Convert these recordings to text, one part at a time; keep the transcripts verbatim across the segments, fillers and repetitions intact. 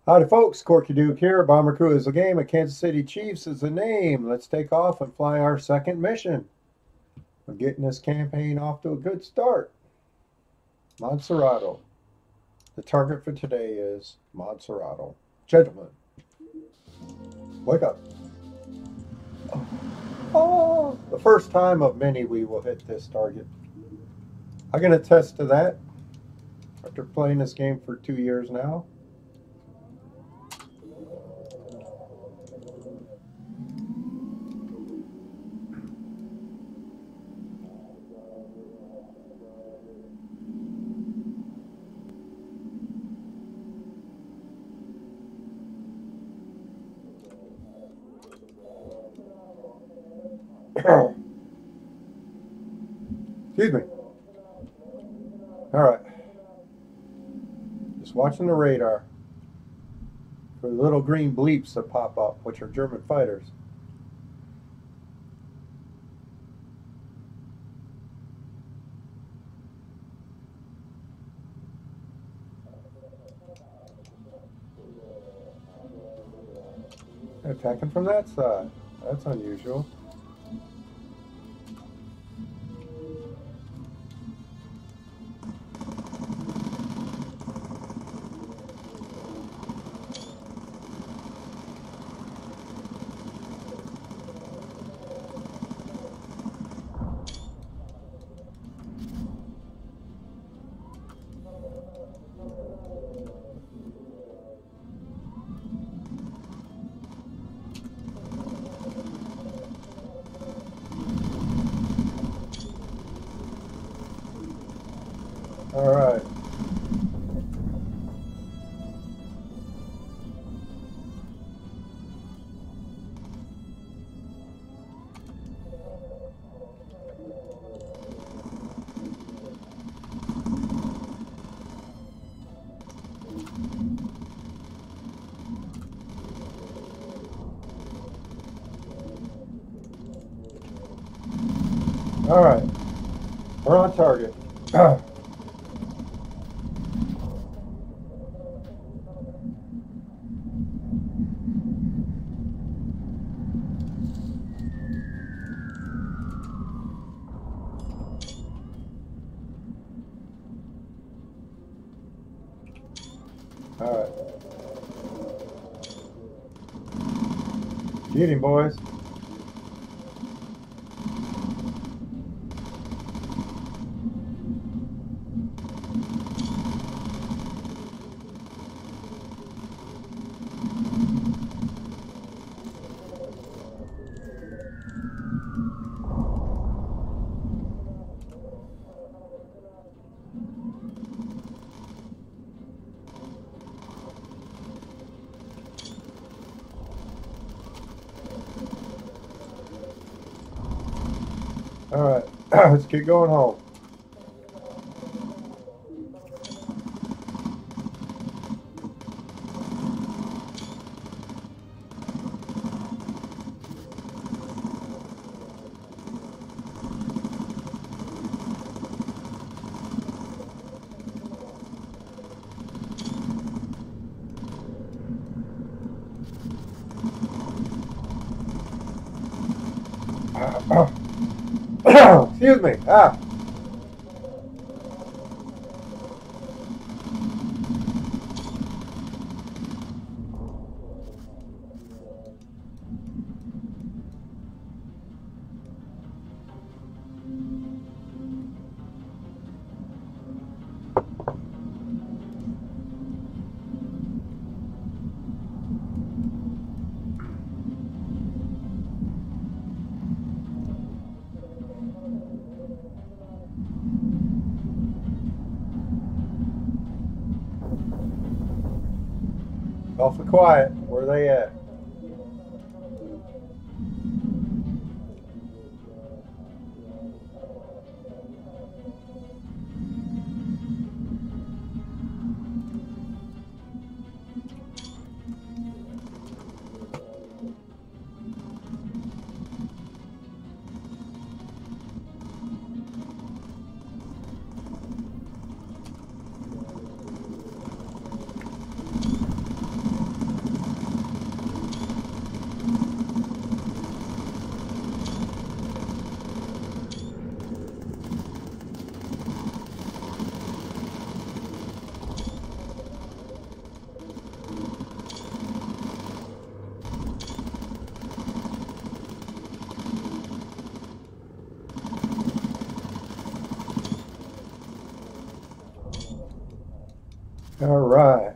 Howdy folks, Corky Duke here. Bomber Crew is the game and Kansas City Chiefs is the name. Let's take off and fly our second mission. We're getting this campaign off to a good start. Monserrato. The target for today is Monserrato. Gentlemen, wake up. Oh, the first time of many we will hit this target. I can attest to that after playing this game for two years now. Excuse me. All right. Just watching the radar for the little green bleeps that pop up, which are German fighters. They're attacking from that side. That's unusual. All right. All right. We're on target. All right. Get him, boys. All right, let's get going home. Excuse me. Ah. Awfully quiet. Where are they at? All right.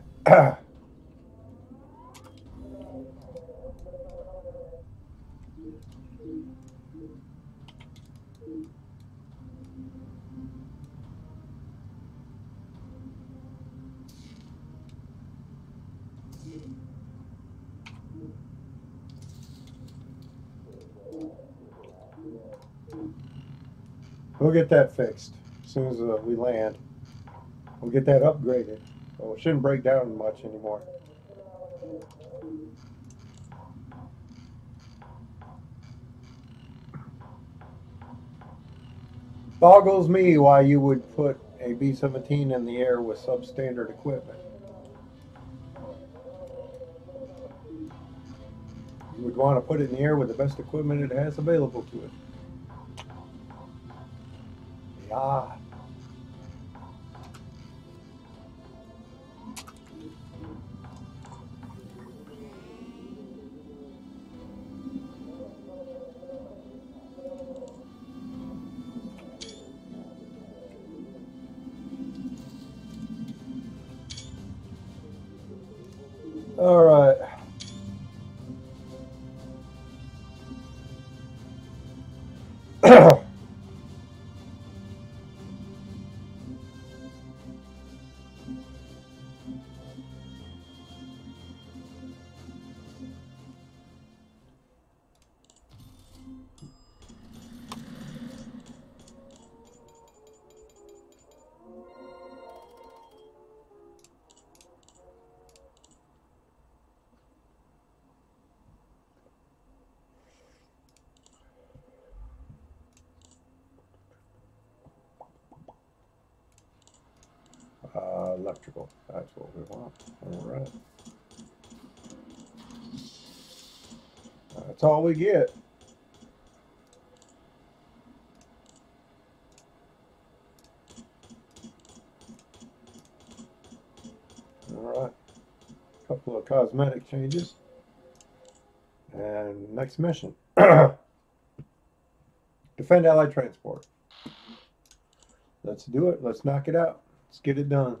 We'll get that fixed as soon as uh, we land. We'll get that upgraded. So it shouldn't break down much anymore. Boggles me why you would put a B seventeen in the air with substandard equipment. You would want to put it in the air with the best equipment it has available to it. Yeah. All right. Uh, electrical. That's what we want. All right. That's all we get. All right. A couple of cosmetic changes. And next mission. Defend Allied transport. Let's do it. Let's knock it out. Let's get it done.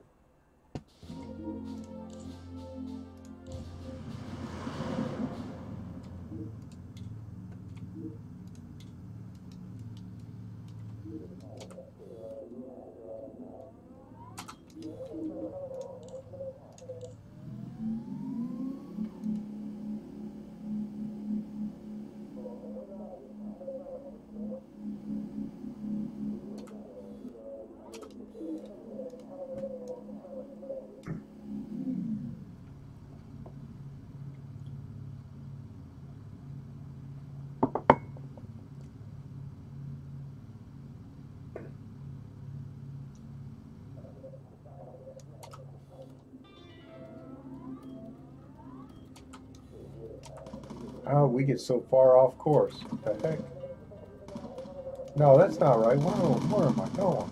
Oh, we get so far off course. What the heck? No, that's not right. Where, where am I going?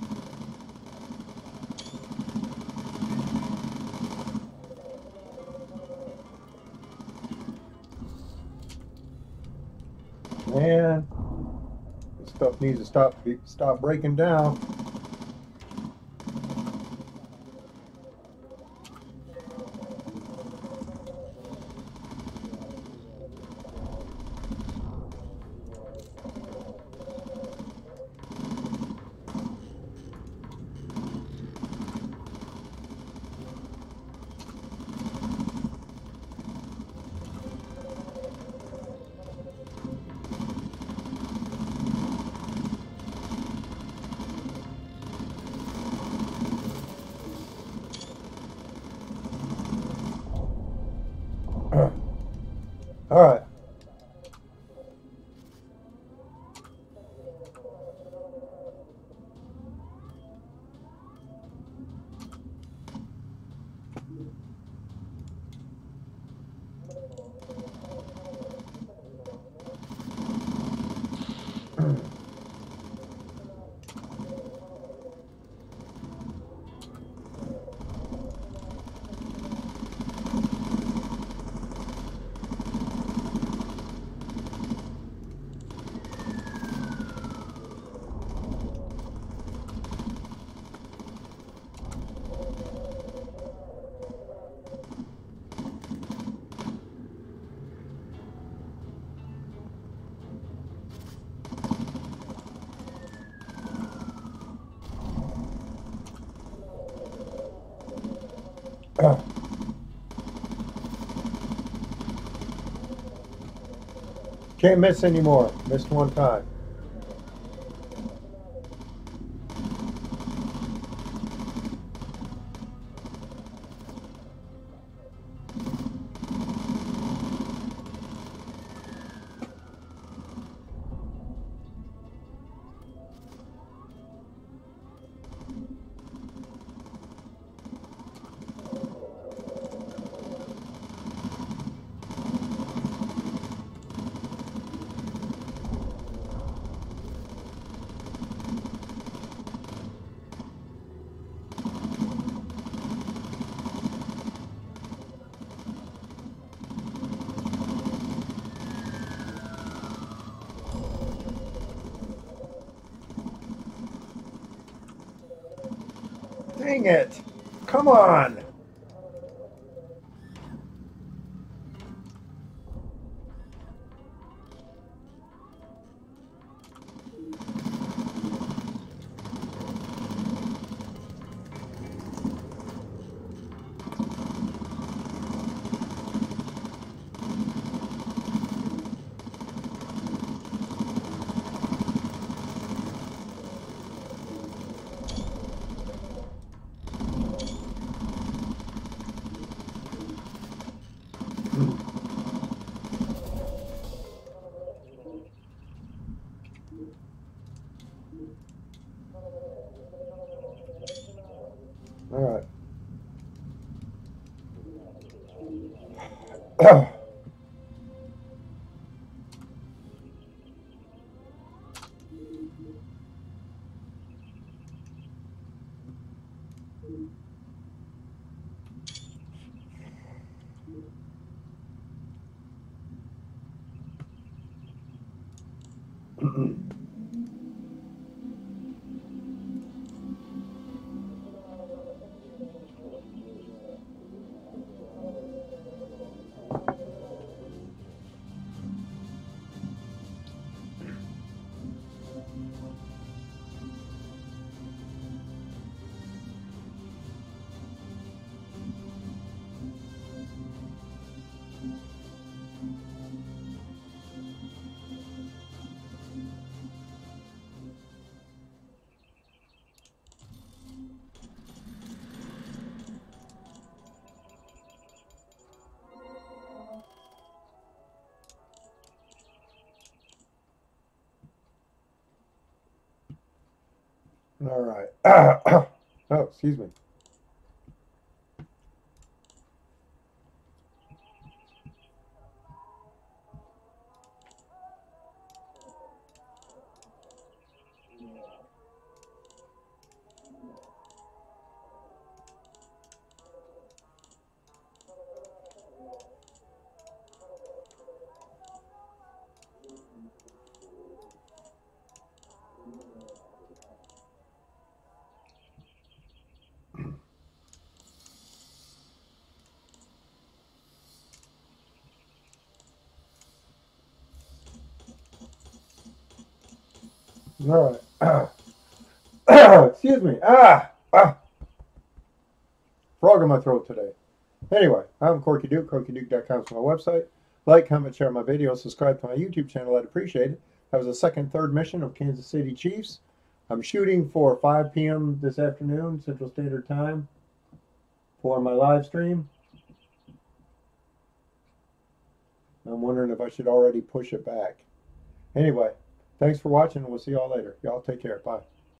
Man, this stuff needs to stop stop breaking down. All right. Can't miss anymore. Missed one time. Dang it! Come on! All right. All right. Oh, excuse me. All right. Excuse me. Ah, ah. Frog in my throat today. Anyway, I'm Corky Duke. Corky Duke dot com is my website. Like, comment, share my videos, subscribe to my YouTube channel. I'd appreciate it. That was the second, third mission of Kansas City Chiefs. I'm shooting for five P M this afternoon, Central Standard Time, for my live stream. I'm wondering if I should already push it back. Anyway, thanks for watching, and we'll see y'all later. Y'all take care. Bye.